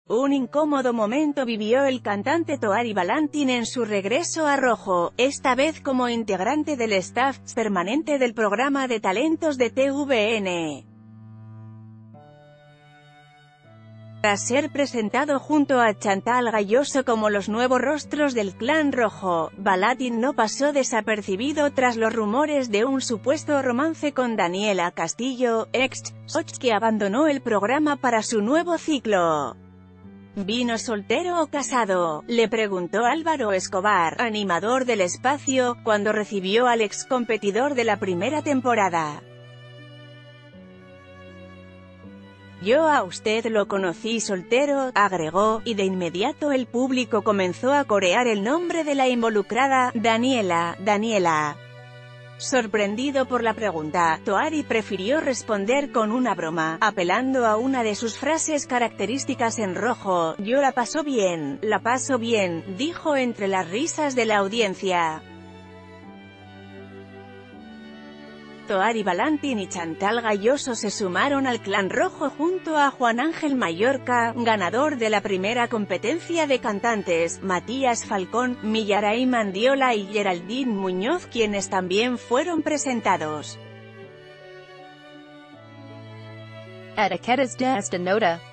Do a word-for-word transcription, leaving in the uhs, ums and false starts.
Un incómodo momento vivió el cantante Toari Valentin en su regreso a Rojo, esta vez como integrante del staff permanente del programa de talentos de T V N. Tras ser presentado junto a Chantal Galloso como los nuevos rostros del Clan Rojo, Valentin no pasó desapercibido tras los rumores de un supuesto romance con Daniela Castillo, ex Soch, que abandonó el programa para su nuevo ciclo. ¿Vino soltero o casado?, le preguntó Álvaro Escobar, animador del espacio, cuando recibió al ex competidor de la primera temporada. «Yo a usted lo conocí soltero», agregó, y de inmediato el público comenzó a corear el nombre de la involucrada, Daniela, Daniela. Sorprendido por la pregunta, Toari prefirió responder con una broma, apelando a una de sus frases características en Rojo: «Yo la paso bien, la paso bien», dijo entre las risas de la audiencia. Toari Valentin y Chantal Galloso se sumaron al Clan Rojo junto a Juan Ángel Mallorca, ganador de la primera competencia de cantantes, Matías Falcón, Millaray Mandiola y Geraldine Muñoz, quienes también fueron presentados. Etiquetas de esta nota.